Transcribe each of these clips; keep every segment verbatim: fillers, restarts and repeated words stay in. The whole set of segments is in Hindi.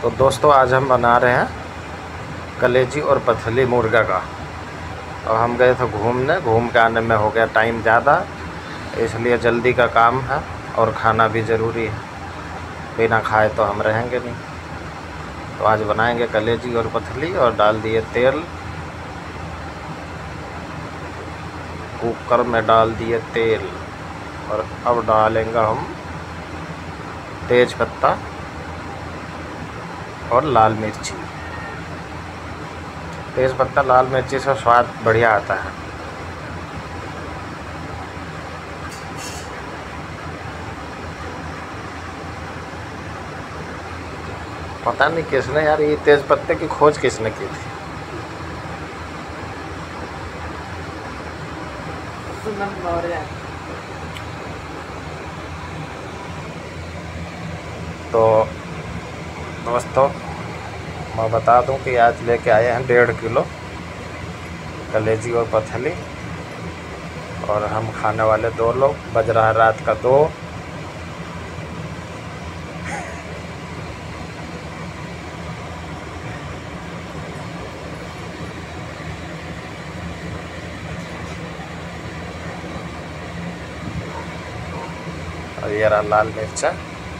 तो दोस्तों आज हम बना रहे हैं कलेजी और पथली मुर्गा का। और हम गए थे घूमने, घूम के आने में हो गया टाइम ज़्यादा, इसलिए जल्दी का काम है और खाना भी ज़रूरी है। बिना खाए तो हम रहेंगे नहीं। तो आज बनाएंगे कलेजी और पथली और डाल दिए तेल। कुकर में डाल दिए तेल और अब डालेंगे हम तेज पत्ता और लाल मिर्ची। तेज़ पत्ता लाल मिर्ची से स्वाद बढ़िया आता है। पता नहीं किसने यार ये तेज़ पत्ते की खोज किसने की थी। तो दोस्तों मैं बता दूं कि आज लेके आए हैं डेढ़ किलो कलेजी और पथली और हम खाने वाले दो लोग। बज रहा है रात का दो। और ये रहा लाल मिर्चा।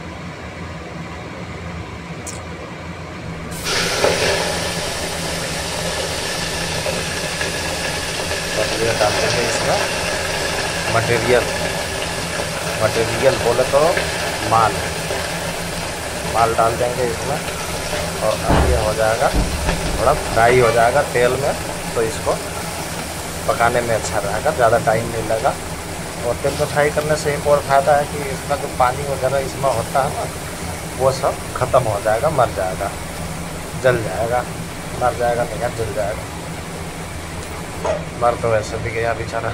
मटेरियल डाल देंगे इसमें। मटेरियल मटेरियल बोले तो माल माल डाल देंगे इसमें। और अब ये हो जाएगा, थोड़ा फ्राई हो जाएगा तेल में, तो इसको पकाने में अच्छा रहेगा, ज़्यादा टाइम नहीं लगा। और तेल में फ्राई करने से एक और फ़ायदा है कि इसका जो पानी वगैरह इसमें होता है ना, वो सब ख़त्म हो जाएगा, मर जाएगा, जल जाएगा। मर जाएगा नहीं यार, जल जाएगा। मर तो वैसे भी गया बेचारा।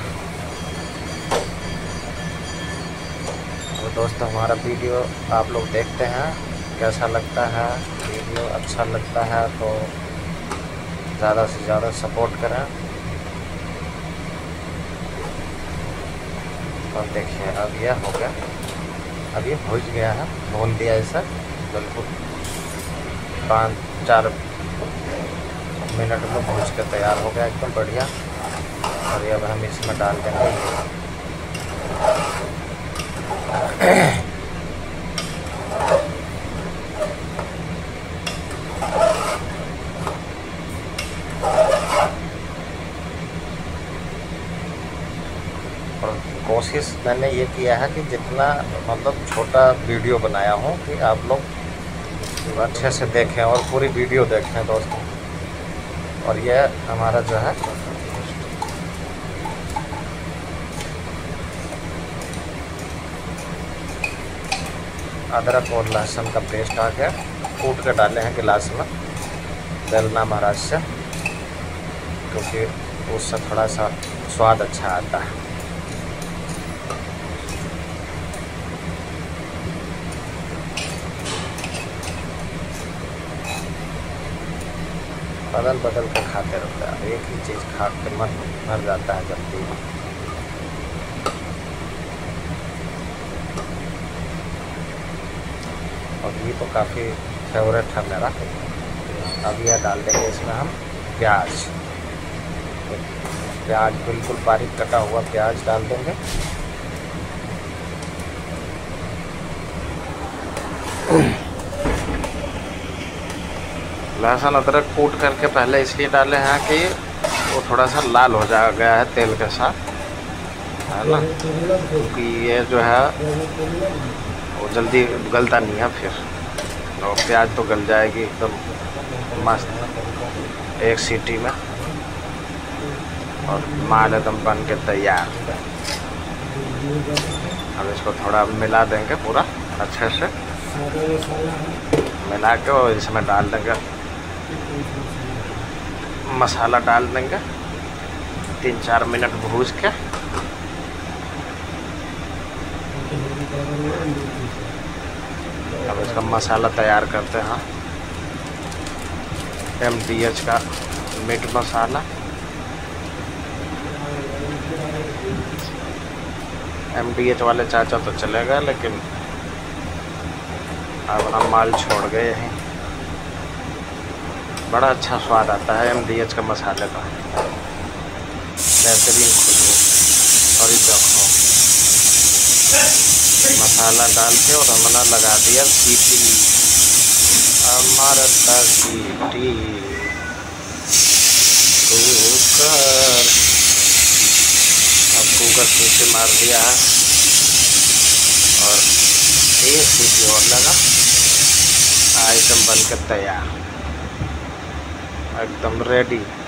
तो दोस्तों हमारा वीडियो आप लोग देखते हैं, कैसा लगता है वीडियो? अच्छा लगता है तो ज़्यादा से ज़्यादा सपोर्ट करें। और देखिए अब यह हो गया, अब ये भुज गया है, भून दिया इसे बिल्कुल पाँच चार मिनट में भूज के तैयार हो गया एकदम बढ़िया। और ये अब हम इसमें डाल देंगे और कोशिश मैंने ये किया है कि जितना मतलब छोटा वीडियो बनाया हूँ कि आप लोग अच्छे से देखें और पूरी वीडियो देखें दोस्तों। और यह हमारा जो है अदरक और लहसुन का पेस्ट आ गया, कूट के डाले हैं गिलास में बेलना महाराज से, क्योंकि उससे थोड़ा सा स्वाद अच्छा आता है। बदल बदल कर खाते रहते हैं, एक ही चीज़ खा के मन भर जाता है जल्दी। और ये तो काफ़ी फेवरेट है मेरा। अब यह डाल देंगे इसमें हम प्याज। प्याज बिल्कुल बारीक कटा हुआ प्याज डाल देंगे। लहसुन अदरक कूट करके पहले इसलिए डाले हैं कि वो थोड़ा सा लाल हो जा गया है तेल के साथ, है ना, क्योंकि ये जो है वो जल्दी गलता नहीं है फिर। और प्याज तो गल जाएगी एकदम मस्त एक सीटी में और माल एकदम बन के तैयार। अब इसको थोड़ा मिला देंगे पूरा अच्छे से, मिला के और इसमें डाल देंगे मसाला, डाल देंगे तीन चार मिनट भूज के। अब इसका मसाला तैयार करते हैं। एम डी एच का मीट मसाला, एम डी एच वाले चाचा तो चले गए, लेकिन अपना माल छोड़ गए हैं। बड़ा अच्छा स्वाद आता है एम डी एच का मसाले का, बेहतरीन खुशबू। और ये देखो मसाला डाल के और हमने लगा दिया सीटी, हमारा सीटी कुकर। अब कुकर सीटी मार दिया और एक सीटी और लगा, आइटम बनकर तैयार, एकदम रेडी।